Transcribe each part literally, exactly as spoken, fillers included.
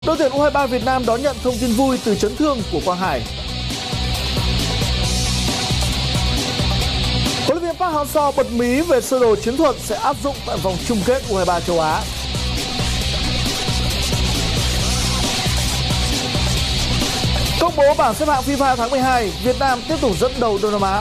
Đội tuyển U hai ba Việt Nam đón nhận thông tin vui từ chấn thương của Quang Hải. Huấn luyện viên Park Hang-seo bật mí về sơ đồ chiến thuật sẽ áp dụng tại vòng chung kết U hai ba châu Á. Công bố bảng xếp hạng FIFA tháng mười hai, Việt Nam tiếp tục dẫn đầu Đông Nam Á.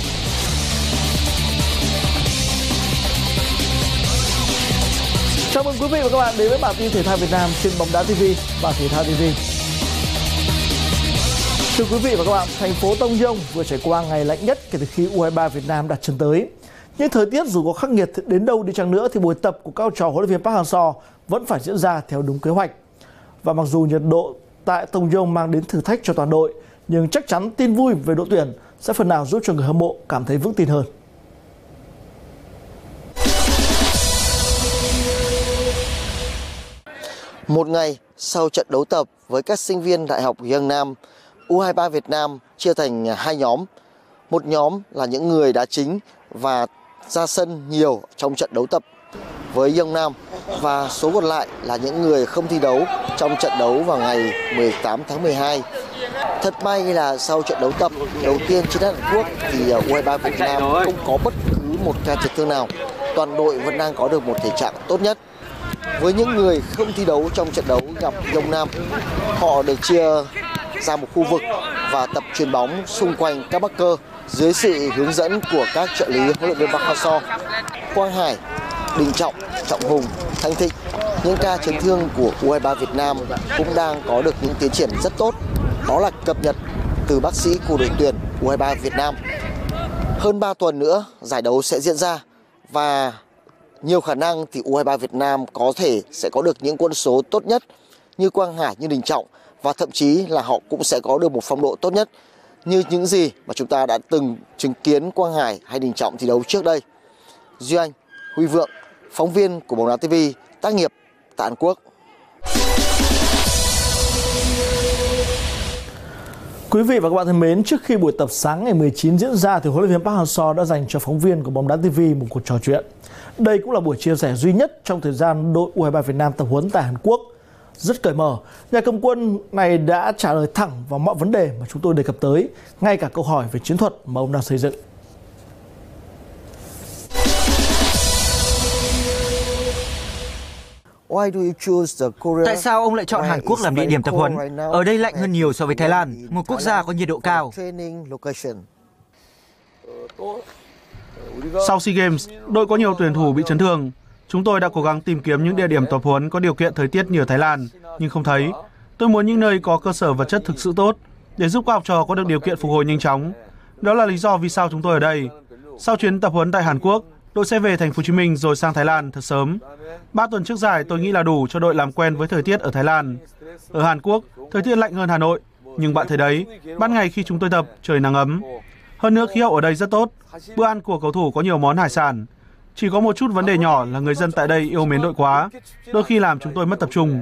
Chào mừng quý vị và các bạn đến với bản tin thể thao Việt Nam trên Bóng Đá ti vi và Thể thao ti vi. Thưa quý vị và các bạn, thành phố Tông Nhông vừa trải qua ngày lạnh nhất kể từ khi U hai ba Việt Nam đặt chân tới. Nhưng thời tiết dù có khắc nghiệt đến đâu đi chăng nữa thì buổi tập của các trò huấn luyện viên Park Hang-seo vẫn phải diễn ra theo đúng kế hoạch. Và mặc dù nhiệt độ tại Tông Nhông mang đến thử thách cho toàn đội, nhưng chắc chắn tin vui về đội tuyển sẽ phần nào giúp cho người hâm mộ cảm thấy vững tin hơn. Một ngày sau trận đấu tập với các sinh viên Đại học Yeongnam, U hai ba Việt Nam chia thành hai nhóm. Một nhóm là những người đá chính và ra sân nhiều trong trận đấu tập với Yeongnam, và số còn lại là những người không thi đấu trong trận đấu vào ngày mười tám tháng mười hai. Thật may là sau trận đấu tập đầu tiên trên đất Hàn Quốc thì U hai ba Việt Nam không có bất cứ một ca chấn thương nào. Toàn đội vẫn đang có được một thể trạng tốt nhất. Với những người không thi đấu trong trận đấu gặp Yeongnam, họ được chia ra một khu vực và tập chuyền bóng xung quanh các bắc cơ dưới sự hướng dẫn của các trợ lý huấn luyện viên Park Hang-seo. Quang Hải, Đình Trọng, Trọng Hùng, Thanh Thịnh, những ca chấn thương của U hai ba Việt Nam cũng đang có được những tiến triển rất tốt. Đó là cập nhật từ bác sĩ của đội tuyển U hai ba Việt Nam. Hơn ba tuần nữa giải đấu sẽ diễn ra và nhiều khả năng thì U hai ba Việt Nam có thể sẽ có được những quân số tốt nhất như Quang Hải, như Đình Trọng, và thậm chí là họ cũng sẽ có được một phong độ tốt nhất như những gì mà chúng ta đã từng chứng kiến Quang Hải hay Đình Trọng thi đấu trước đây. Duy Anh, Huy Vượng, phóng viên của Bóng Đá ti vi, tác nghiệp tại Hàn Quốc. Quý vị và các bạn thân mến, trước khi buổi tập sáng ngày mười chín diễn ra thì huấn luyện viên Park Hang-seo đã dành cho phóng viên của Bóng Đá ti vi một cuộc trò chuyện. Đây cũng là buổi chia sẻ duy nhất trong thời gian đội U hai ba Việt Nam tập huấn tại Hàn Quốc. Rất cởi mở, nhà cầm quân này đã trả lời thẳng vào mọi vấn đề mà chúng tôi đề cập tới, ngay cả câu hỏi về chiến thuật mà ông đang xây dựng. Tại sao ông lại chọn Hàn Quốc làm địa điểm tập huấn? Ở đây lạnh hơn nhiều so với Thái Lan, một quốc gia có nhiệt độ cao. Sau SEA Games, đội có nhiều tuyển thủ bị chấn thương. Chúng tôi đã cố gắng tìm kiếm những địa điểm tập huấn có điều kiện thời tiết như ở Thái Lan, nhưng không thấy. Tôi muốn những nơi có cơ sở vật chất thực sự tốt để giúp các học trò có được điều kiện phục hồi nhanh chóng. Đó là lý do vì sao chúng tôi ở đây. Sau chuyến tập huấn tại Hàn Quốc, đội sẽ về thành phố Hồ Chí Minh rồi sang Thái Lan thật sớm. Ba tuần trước giải tôi nghĩ là đủ cho đội làm quen với thời tiết ở Thái Lan. Ở Hàn Quốc, thời tiết lạnh hơn Hà Nội, nhưng bạn thấy đấy, ban ngày khi chúng tôi tập, trời nắng ấm. Hơn nữa khí hậu ở đây rất tốt. Bữa ăn của cầu thủ có nhiều món hải sản. Chỉ có một chút vấn đề nhỏ là người dân tại đây yêu mến đội quá, đôi khi làm chúng tôi mất tập trung.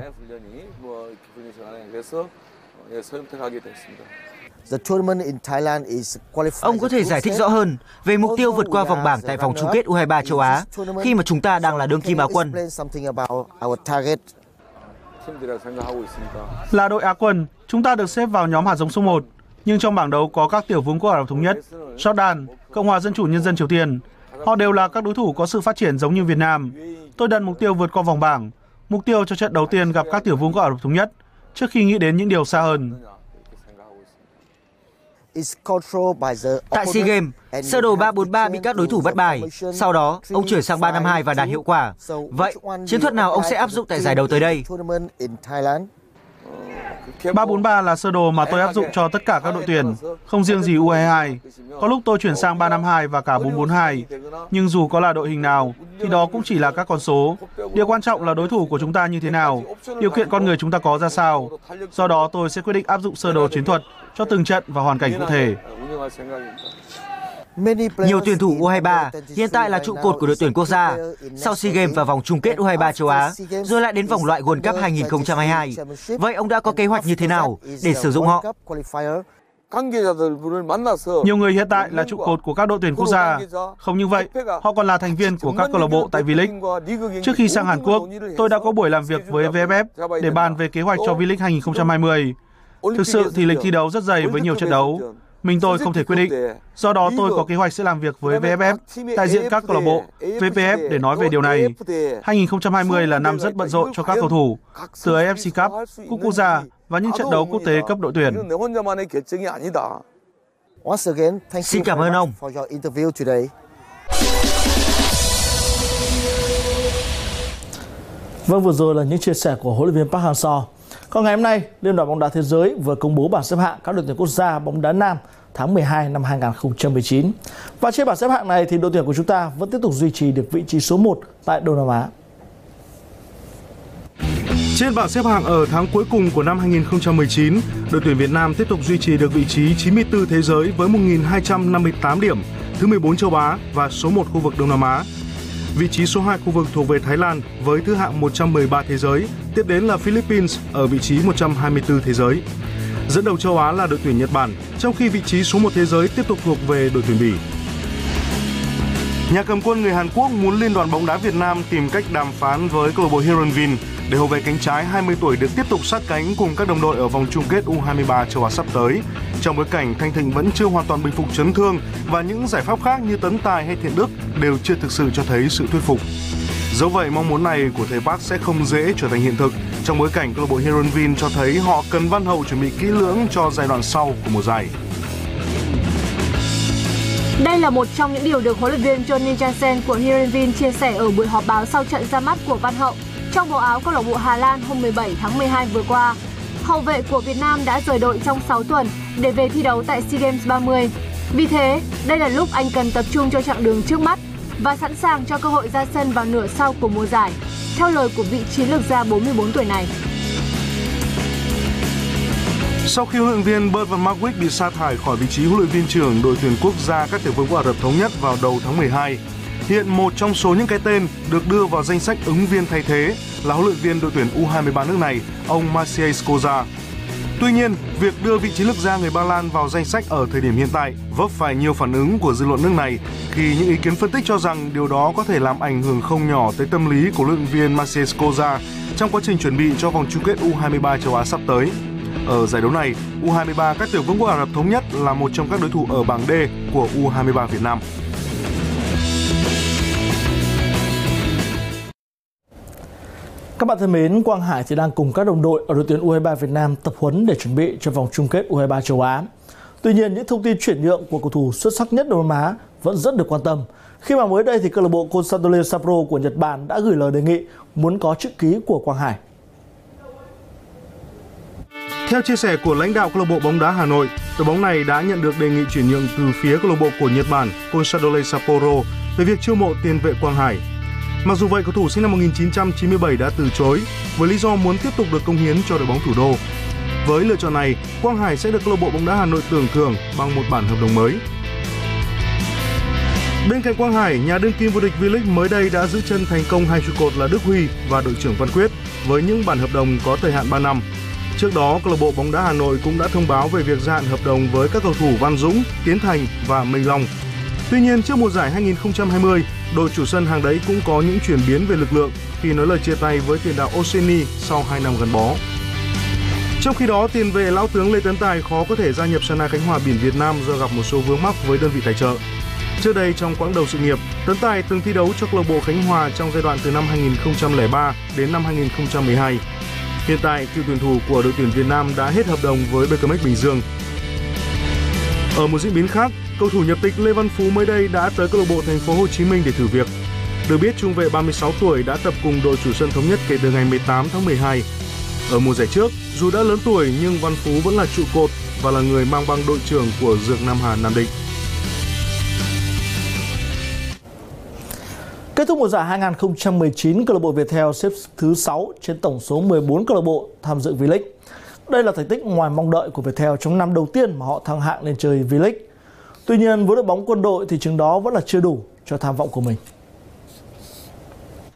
Ông có thể giải thích rõ hơn về mục tiêu vượt qua vòng bảng tại vòng chung kết U hai ba châu Á khi mà chúng ta đang là đương kim Á quân? Là đội Á quân, chúng ta được xếp vào nhóm hạt giống số một, nhưng trong bảng đấu có các tiểu vương quốc Ả Rập Thống Nhất, Jordan, Cộng hòa Dân chủ Nhân dân Triều Tiên. Họ đều là các đối thủ có sự phát triển giống như Việt Nam. Tôi đặt mục tiêu vượt qua vòng bảng, mục tiêu cho trận đầu tiên gặp các tiểu vương quốc Ả Rập Thống Nhất, trước khi nghĩ đến những điều xa hơn. Tại SEA Games, sơ đồ ba bốn ba bị các đối thủ bắt bài. Sau đó, ông chuyển sang ba năm hai và đạt hiệu quả. Vậy, chiến thuật nào ông sẽ áp dụng tại giải đấu tới đây? ba bốn ba là sơ đồ mà tôi áp dụng cho tất cả các đội tuyển, không riêng gì U hai hai. Có lúc tôi chuyển sang ba năm hai và cả bốn bốn hai. Nhưng dù có là đội hình nào, thì đó cũng chỉ là các con số. Điều quan trọng là đối thủ của chúng ta như thế nào, điều kiện con người chúng ta có ra sao. Do đó tôi sẽ quyết định áp dụng sơ đồ chiến thuật cho từng trận và hoàn cảnh cụ thể. Nhiều tuyển thủ U hai ba hiện tại là trụ cột của đội tuyển quốc gia. Sau SEA Games và vòng chung kết U hai ba châu Á, rồi lại đến vòng loại World Cup hai không hai hai. Vậy ông đã có kế hoạch như thế nào để sử dụng họ? Nhiều người hiện tại là trụ cột của các đội tuyển quốc gia. Không những vậy, họ còn là thành viên của các câu lạc bộ tại V-League. Trước khi sang Hàn Quốc, tôi đã có buổi làm việc với vê ép ép để bàn về kế hoạch cho V-League hai không hai không. Thực sự thì lịch thi đấu rất dày với nhiều trận đấu. Mình tôi không thể quyết định. Do đó tôi có kế hoạch sẽ làm việc với vê ép ép, đại diện các câu lạc bộ, vê pê ép để nói về điều này. hai không hai không là năm rất bận rộn cho các cầu thủ, từ a ép xê Cup, Cúp Quốc gia và những trận đấu quốc tế cấp đội tuyển. Xin cảm ơn ông. Vâng, vừa rồi là những chia sẻ của huấn luyện viên Park Hang-seo. Còn ngày hôm nay, Liên đoàn bóng đá thế giới vừa công bố bảng xếp hạng các đội tuyển quốc gia bóng đá nam tháng mười hai năm hai không một chín. Và trên bảng xếp hạng này thì đội tuyển của chúng ta vẫn tiếp tục duy trì được vị trí số một tại Đông Nam Á. Trên bảng xếp hạng ở tháng cuối cùng của năm hai không một chín, đội tuyển Việt Nam tiếp tục duy trì được vị trí chín mươi tư thế giới với một nghìn hai trăm năm mươi tám điểm, thứ mười bốn châu Á và số một khu vực Đông Nam Á. Vị trí số hai khu vực thuộc về Thái Lan với thứ hạng một trăm mười ba thế giới, tiếp đến là Philippines ở vị trí một trăm hai mươi tư thế giới. Dẫn đầu châu Á là đội tuyển Nhật Bản, trong khi vị trí số một thế giới tiếp tục thuộc về đội tuyển Bỉ. Nhà cầm quân người Hàn Quốc muốn Liên đoàn bóng đá Việt Nam tìm cách đàm phán với câu lạc bộ Heerenveen để hậu vệ cánh trái hai mươi tuổi được tiếp tục sát cánh cùng các đồng đội ở vòng chung kết U hai mươi ba châu Á sắp tới. Trong bối cảnh Thanh Thịnh vẫn chưa hoàn toàn bình phục chấn thương và những giải pháp khác như Tấn Tài hay Thiện Đức đều chưa thực sự cho thấy sự thuyết phục. Dẫu vậy, mong muốn này của thầy Park sẽ không dễ trở thành hiện thực trong bối cảnh câu lạc bộ Heerenveen cho thấy họ cần Văn Hậu chuẩn bị kỹ lưỡng cho giai đoạn sau của mùa giải. Đây là một trong những điều được huấn luyện viên Johnny Jansen của Heerenveen chia sẻ ở buổi họp báo sau trận ra mắt của Văn Hậu trong bộ áo câu lạc bộ Hà Lan hôm mười bảy tháng mười hai vừa qua. Hậu vệ của Việt Nam đã rời đội trong sáu tuần để về thi đấu tại SEA Games ba mươi. Vì thế, đây là lúc anh cần tập trung cho chặng đường trước mắt và sẵn sàng cho cơ hội ra sân vào nửa sau của mùa giải, theo lời của vị chiến lược gia bốn mươi bốn tuổi này. Sau khi huấn luyện viên Bert van Marwijk bị sa thải khỏi vị trí huấn luyện viên trưởng đội tuyển quốc gia các tiểu vương quốc Ả Rập Thống Nhất vào đầu tháng mười hai, hiện một trong số những cái tên được đưa vào danh sách ứng viên thay thế là huấn luyện viên đội tuyển U hai mươi ba nước này, ông Maciej Skorza. Tuy nhiên, việc đưa vị chiến lược gia người Ba Lan vào danh sách ở thời điểm hiện tại vấp phải nhiều phản ứng của dư luận nước này khi những ý kiến phân tích cho rằng điều đó có thể làm ảnh hưởng không nhỏ tới tâm lý của huấn luyện viên Maciej Skorza trong quá trình chuẩn bị cho vòng chung kết U hai mươi ba châu Á sắp tới. Ở giải đấu này, U hai mươi ba các tiểu vương quốc Ả Rập Thống Nhất là một trong các đối thủ ở bảng D của U hai mươi ba Việt Nam. Các bạn thân mến, Quang Hải thì đang cùng các đồng đội ở đội tuyển U hai mươi ba Việt Nam tập huấn để chuẩn bị cho vòng chung kết U hai mươi ba châu Á. Tuy nhiên, những thông tin chuyển nhượng của cầu thủ xuất sắc nhất Đông Nam Á vẫn rất được quan tâm. Khi mà mới đây thì câu lạc bộ Consadole Sapporo của Nhật Bản đã gửi lời đề nghị muốn có chữ ký của Quang Hải. Theo chia sẻ của lãnh đạo câu lạc bộ bóng đá Hà Nội, đội bóng này đã nhận được đề nghị chuyển nhượng từ phía câu lạc bộ của Nhật Bản Consadole Sapporo về việc chiêu mộ tiền vệ Quang Hải. Mặc dù vậy, cầu thủ sinh năm một nghìn chín trăm chín mươi bảy đã từ chối với lý do muốn tiếp tục được cống hiến cho đội bóng thủ đô. Với lựa chọn này, Quang Hải sẽ được câu lạc bộ bóng đá Hà Nội tưởng thưởng bằng một bản hợp đồng mới. Bên cạnh Quang Hải, nhà đương kim vô địch V-League mới đây đã giữ chân thành công hai trụ cột là Đức Huy và đội trưởng Văn Quyết với những bản hợp đồng có thời hạn ba năm. Trước đó, câu lạc bộ bóng đá Hà Nội cũng đã thông báo về việc gia hạn hợp đồng với các cầu thủ Văn Dũng, Tiến Thành và Minh Long. Tuy nhiên, trước mùa giải hai không hai không, đội chủ sân hàng đấy cũng có những chuyển biến về lực lượng khi nói lời chia tay với tiền đạo Oseni sau hai năm gắn bó. Trong khi đó, tiền vệ lão tướng Lê Tấn Tài khó có thể gia nhập Sana Khánh Hòa Biển Việt Nam do gặp một số vướng mắc với đơn vị tài trợ. Trước đây, trong quãng đầu sự nghiệp, Tấn Tài từng thi đấu cho câu lạc bộ Khánh Hòa trong giai đoạn từ năm hai không không ba đến năm hai không một hai. Hiện tại, cựu tuyển thủ của đội tuyển Việt Nam đã hết hợp đồng với bê ca em Bình Dương. Ở một diễn biến khác, cầu thủ nhập tịch Lê Văn Phú mới đây đã tới câu lạc bộ Thành phố Hồ Chí Minh để thử việc. Được biết, trung vệ ba mươi sáu tuổi đã tập cùng đội chủ sân Thống Nhất kể từ ngày mười tám tháng mười hai. Ở mùa giải trước, dù đã lớn tuổi nhưng Văn Phú vẫn là trụ cột và là người mang băng đội trưởng của Dược Nam Hà Nam Định. Kết thúc mùa giải hai không một chín, câu lạc bộ Viettel xếp thứ sáu trên tổng số mười bốn câu lạc bộ tham dự V-League. Đây là thành tích ngoài mong đợi của Viettel trong năm đầu tiên mà họ thăng hạng lên chơi V-League. Tuy nhiên, với đội bóng Quân đội thì chừng đó vẫn là chưa đủ cho tham vọng của mình.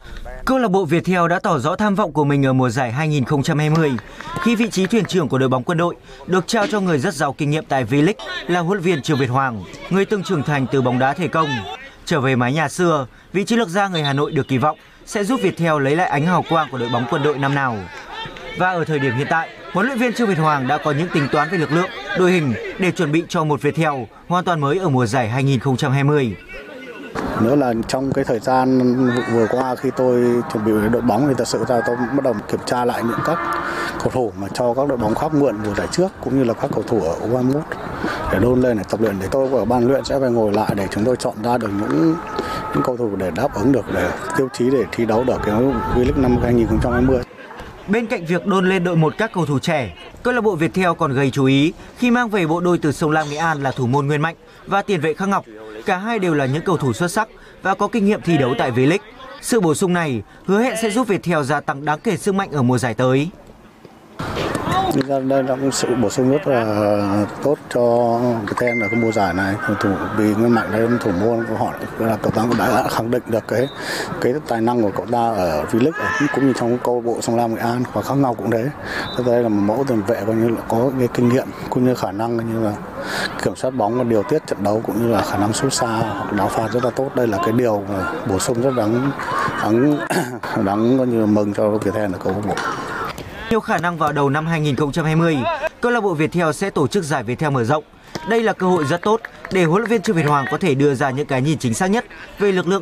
Câu lạc bộ Viettel đã tỏ rõ tham vọng của mình ở mùa giải hai nghìn không trăm hai mươi khi vị trí thuyền trưởng của đội bóng Quân đội được trao cho người rất giàu kinh nghiệm tại V-League là huấn luyện viên Trương Việt Hoàng, người từng trưởng thành từ bóng đá thể công. Trở về mái nhà xưa, vị chiến lược gia người Hà Nội được kỳ vọng sẽ giúp Viettel lấy lại ánh hào quang của đội bóng Quân đội năm nào. Và ở thời điểm hiện tại, huấn luyện viên Trương Việt Hoàng đã có những tính toán về lực lượng, đội hình để chuẩn bị cho một Viettel hoàn toàn mới ở mùa giải hai nghìn không trăm hai mươi. Nữa là trong cái thời gian vừa qua khi tôi chuẩn bị đội bóng thì thật sự ra tôi bắt đầu kiểm tra lại những các cầu thủ mà cho các đội bóng khác mượn mùa giải trước cũng như là các cầu thủ ở U hai mươi mốt để đôn lên để tập luyện, để tôi và ban luyện sẽ phải ngồi lại để chúng tôi chọn ra được những những cầu thủ để đáp ứng được để tiêu chí để thi đấu được cái V-League năm hai nghìn không trăm hai mươi. Bên cạnh việc đôn lên đội một các cầu thủ trẻ, câu lạc bộ Viettel còn gây chú ý khi mang về bộ đôi từ Sông Lam Nghệ An là thủ môn Nguyên Mạnh và tiền vệ Khắc Ngọc. Cả hai đều là những cầu thủ xuất sắc và có kinh nghiệm thi đấu tại V-League. Sự bổ sung này hứa hẹn sẽ giúp Viettel gia tăng đáng kể sức mạnh ở mùa giải tới. Đây là một sự bổ sung rất là tốt cho Viettel ở cái mùa giải này, thủ vì Nguyên Mạnh đây thủ môn của họ là cậu ta đã khẳng định được cái cái tài năng của cậu ta ở V-League cũng như trong câu lạc bộ Sông Lam Nghệ An, và Khắc Ngọc cũng thế. Đây là một mẫu tiền vệ coi như là có cái kinh nghiệm cũng như khả năng như là kiểm soát bóng và điều tiết trận đấu cũng như là khả năng sút xa, đá phạt rất là tốt. Đây là cái điều bổ sung rất đáng đáng đáng coi như là mừng cho Viettel ở câu lạc bộ. Nhiều khả năng vào đầu năm hai nghìn không trăm hai mươi, câu lạc bộ Viettel sẽ tổ chức giải Viettel mở rộng. Đây là cơ hội rất tốt để huấn luyện viên Trương Việt Hoàng có thể đưa ra những cái nhìn chính xác nhất về lực lượng